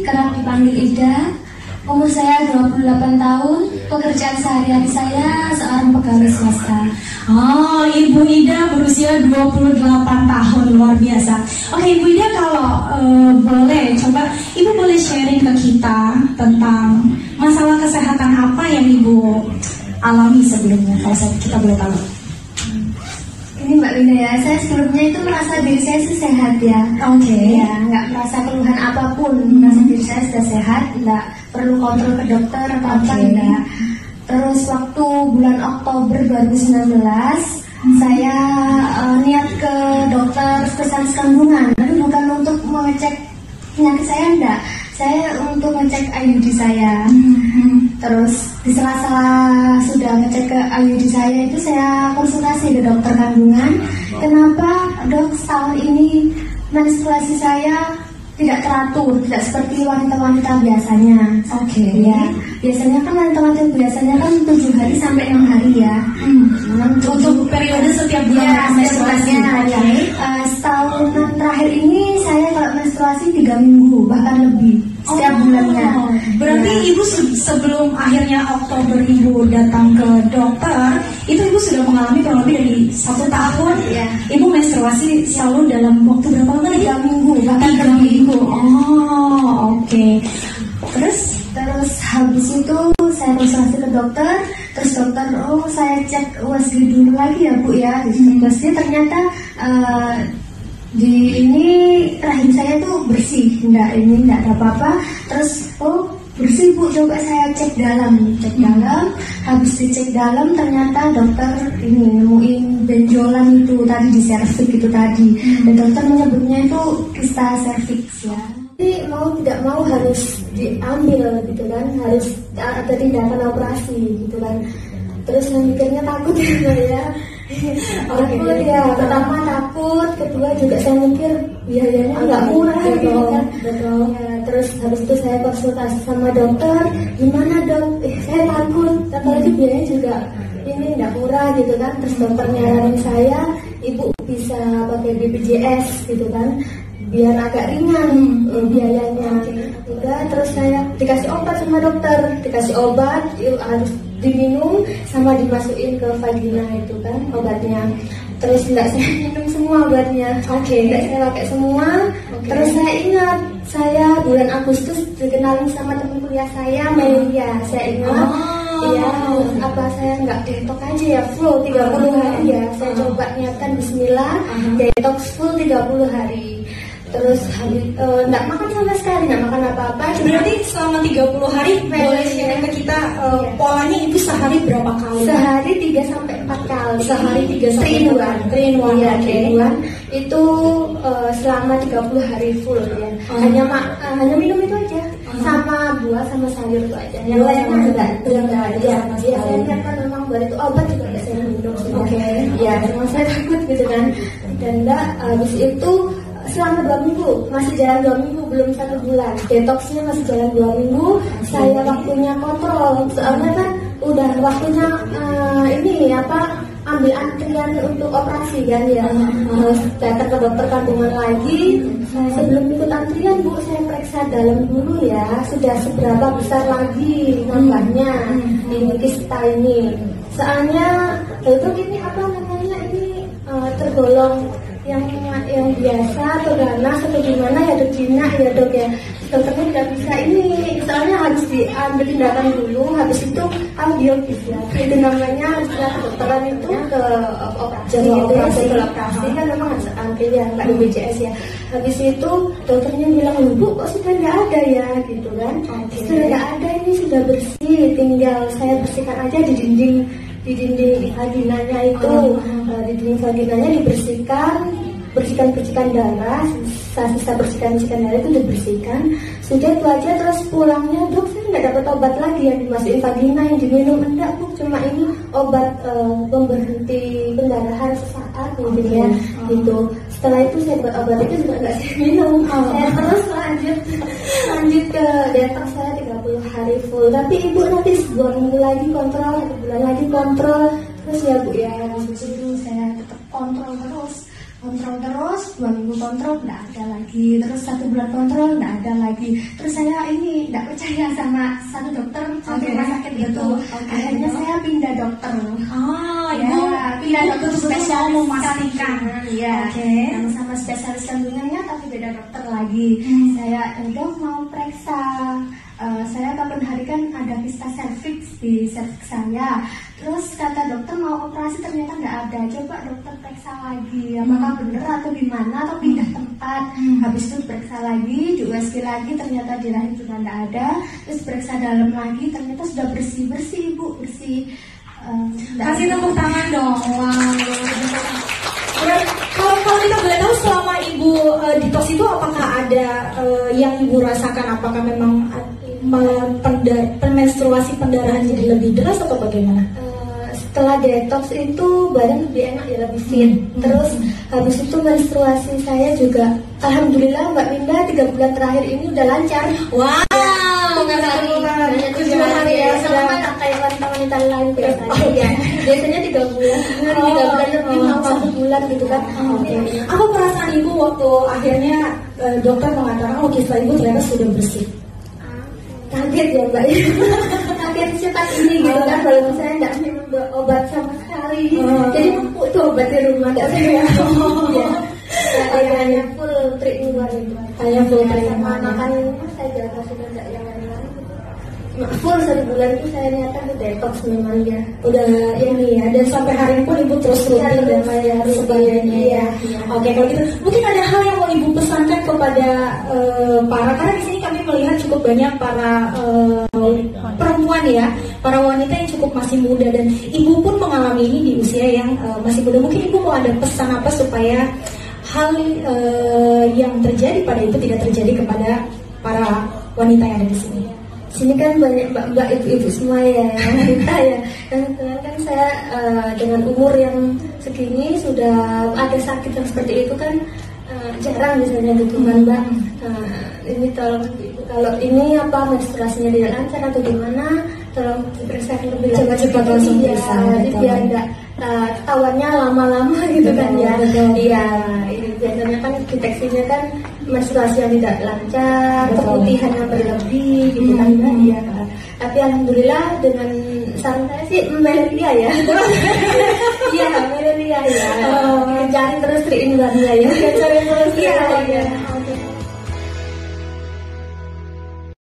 kerap dipanggil Ida. Umur saya 28 tahun. Pekerjaan sehari-hari saya seorang pegawai swasta. Oh, Ibu Ida berusia 28 tahun, luar biasa. Oke, Ibu Ida, kalau boleh, coba Ibu boleh sharing ke kita tentang masalah kesehatan apa yang Ibu alami sebelumnya, kalau kita boleh tahu. Ini Mbak Linda ya, saya sebelumnya itu merasa diri saya sih sehat ya. Oke. Ya, nggak merasa keluhan apapun, merasa diri saya sudah sehat, nggak perlu kontrol ke dokter atau apa, enggak. Terus waktu bulan Oktober 2019, saya niat ke dokter spesialis kandungan. Tapi bukan untuk mengecek penyakit saya, enggak. Saya untuk ngecek IUD saya. Terus di sela-sela sudah ngecek ke IUD saya itu saya konsultasi ke dokter kandungan. Kenapa dok setahun ini menstruasi saya tidak teratur, tidak seperti wanita-wanita biasanya. Oke. Ya, biasanya kan wanita-wanita biasanya kan 7 hari sampai 6 hari ya. Untuk periode setiap bulan ya, menstruasinya. Setahun terakhir ini saya kalau menstruasi 3 minggu bahkan lebih setiap bulannya. Berarti ya. Ibu sebelum akhirnya Oktober Ibu datang ke dokter, itu Ibu sudah mengalami kurang lebih dari 1 tahun. Ya. Ibu menstruasi selalu dalam waktu berapa lama? 3 minggu bahkan 3 minggu. Oh, oke. Terus habis itu saya konsultasi ke dokter. Terus dokter, saya cek USG dulu lagi ya Bu ya. Di USG ternyata di ini rahim saya tuh bersih, enggak ada apa-apa. Terus bersih Bu, coba saya cek dalam. Habis dicek dalam ternyata dokter ini nemuin benjolan itu tadi di serviks itu tadi. Dan dokter menyebutnya itu kista serviks ya. Jadi mau tidak mau harus diambil gitu kan, harus ada tindakan operasi gitu kan. Terus yang mikirnya takut ya. Takut ya, pertama takut, kedua juga saya mikir biayanya nggak murah gitu kan. Betul. Ya, terus habis itu saya konsultasi sama dokter, gimana dok? Saya takut, apalagi biayanya juga ini nggak murah gitu kan. Terus dokter nyaranin saya, ibu bisa pakai BPJS gitu kan, biar agak ringan biayanya. Udah, terus saya dikasih obat sama dokter, dikasih obat harus diminum sama dimasukin ke vagina itu kan obatnya. Terus enggak saya minum semua obatnya. Enggak saya pakai semua. Terus saya ingat saya bulan Agustus dikenalin sama teman kuliah saya, Melia. Saya ingat. Iya, apa saya nggak detox aja ya full 30 hari ya. Saya coba niatkan bismillah, detox full 30 hari. Terus nggak makan sama sekali, nggak makan apa-apa. Berarti selama 30 hari boleh share ke kita polanya Ibu sehari berapa kali? Sehari 3-4 kali. Sehari 3-4 3 one. Itu selama 30 hari full ya. Hanya minum itu aja. Sama buah sama sayur itu aja. Yang lainnya enggak ada. Biasanya kan memang buat itu obat juga nggak saya minum. Ya, memang saya takut gitu kan. Dan habis itu selama 2 minggu, masih jalan 2 minggu, belum 1 bulan. Detoxnya masih jalan 2 minggu. Saya waktunya kontrol, soalnya kan udah waktunya ambil antrian untuk operasi kan ya. Datang ke dokter kandungan lagi. Sebelum ikut antrian Bu, saya periksa dalam dulu ya, sudah seberapa besar lagi nambahnya ini kista ini. Soalnya itu ini tergolong yang biasa atau ganas atau gimana ya dok Cina ya dok ya. Dokternya tidak bisa ini, soalnya harus diambil tindakan dulu, habis itu audiologis ya. Itu namanya setelah kedokteran itu ke operasi gitu ya, ke operasi kan memang harus ambil ya, nggak di BPJS ya. Habis itu dokternya bilang, Bu kok sudah nggak ada ya gitu kan. Sudah nggak ada, ini sudah bersih, tinggal saya bersihkan aja di dinding vaginanya itu. Di dinding vaginanya bersihkan darah, sisa bersihkan darah itu dibersihkan. Sudah itu aja, terus pulangnya dok saya nggak dapat obat lagi yang dimasukin vagina yang diminum, enggak Bu, cuma ini obat pemberhenti pendarahan sesaat intinya gitu. Setelah itu saya buat obat itu juga nggak saya minum. Saya terus lanjut ke detox saya 30 hari full. Tapi ibu nanti 2 minggu lagi kontrol, 1 bulan lagi kontrol. Terus ya Bu ya, habis itu saya tetap kontrol terus. kontrol terus, 2 minggu kontrol nggak ada lagi, terus 1 bulan kontrol nggak ada lagi. Terus saya ini nggak percaya sama satu dokter satu rumah sakit itu. Akhirnya saya pindah dokter. Ibu pindah dokter spesialis memastikan. Ya, yang sama spesialis kandungannya tapi beda dokter lagi. Saya dok mau periksa. Saya kapan hari kan ada kista serviks di serviks saya. Terus kata dokter mau operasi ternyata nggak ada. Coba dokter periksa lagi apakah benar atau gimana atau pindah tempat. Habis itu periksa lagi, di USG lagi ternyata di rahim juga nggak ada. Terus periksa dalam lagi ternyata sudah bersih ibu, bersih. Kasih tepuk tangan dong. Kalau kita boleh tahu selama ibu di tos itu apakah ada yang ibu rasakan? Apakah memang menstruasi pendarahan jadi lebih deras atau bagaimana? Setelah detox itu badan lebih enak ya, lebih fit. Terus habis itu menstruasi saya juga alhamdulillah Mbak Winda 3 bulan terakhir ini udah lancar. Wow, hanya 7 hari ya, sama kayak wanita lain biasanya ya. Biasanya 3 bulan, 3 bulan lebih mau 1 bulan gitu kan. Apa perasaan ibu waktu akhirnya dokter mengatakan kista ibu ternyata sudah bersih? Kaget ya Mbak ya. Kaget cepat ini gitu kan, kalau saya nggak minum obat sama sekali. Jadi empuk itu obat di rumah nggak saya. Hanya full treatment itu. Hanya full treatment. Sama makan saya jaga sudah nggak yang lain-lain. Full 1 bulan itu saya nyatakan detox memang ya. Udah ini ya, dan sampai hari ini pun ibu terus rutin dan sebagainya ya. Oke, kalau gitu mungkin ada hal yang mau ibu pesankan kepada karena di sini kami melihat cukup banyak para perempuan ya, para wanita yang cukup masih muda, dan ibu pun mengalami ini di usia yang masih muda. Mungkin ibu mau ada pesan apa supaya hal yang terjadi pada ibu tidak terjadi kepada para wanita yang ada di sini? Sini kan banyak mbak-mbak ibu-ibu semua ya, wanita ya. Dan kan saya dengan umur yang segini sudah ada sakit yang seperti itu kan jarang misalnya gitu kan mbak. Ini tolong kalau ini apa menstruasinya tidak lancar atau gimana, tolong diperiksa lebih lanjut. Cepat langsung periksa. Jadi biar enggak ketahuannya lama-lama gitu kan ya. Iya, ini biasanya kan deteksinya kan menstruasi yang tidak lancar, keputihan yang berlebih gitu kan ya. Tapi alhamdulillah dengan saran saya sih malaria ya. Iya, malaria ya. Kejarin terus treatment ya. Kejarin terus ya.